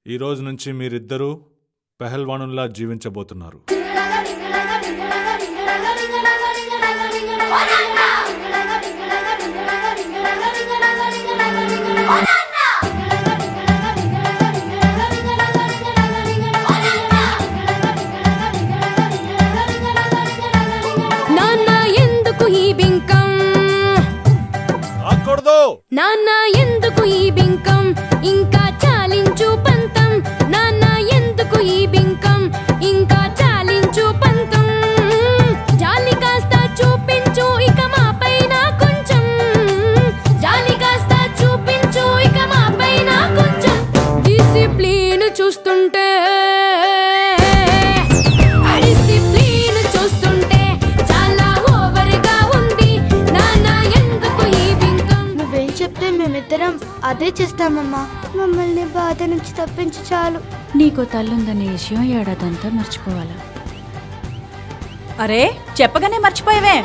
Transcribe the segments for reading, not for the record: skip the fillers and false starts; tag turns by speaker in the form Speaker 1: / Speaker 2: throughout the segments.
Speaker 1: ఈ రోజు నుంచి మీరిద్దరూ పెహల్వానుల్లా జీవించబోతున్నారు.
Speaker 2: నాన్న ఎందుకు ఈ బింకం? నాన్న ఎందుకు ఈ బింకం? ఇంకా చాలించు పంతం. నాన్న ఎందుకు ఈ బింకం? ఇంకా చాలించు పంతం. జాలి కాస్త చూపించు ఇక మా పైన కొంచెం. జాలి కాస్త చూపించు ఇక మా పైన కొంచెం. డిసిప్లిన్ చూస్తుంటే
Speaker 3: మేమిద్దరం అదే చేస్తామమ్మా. మమ్మల్ని బాధ నుంచి తప్పించి చాలు.
Speaker 4: నీకో తల్లుందనే విషయం ఏడాదంతా మర్చిపోవాలా?
Speaker 5: అరే చెప్పగానే మర్చిపోయావే.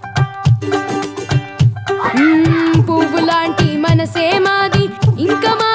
Speaker 2: పువ్వులాంటి మనసే మాది ఇంకా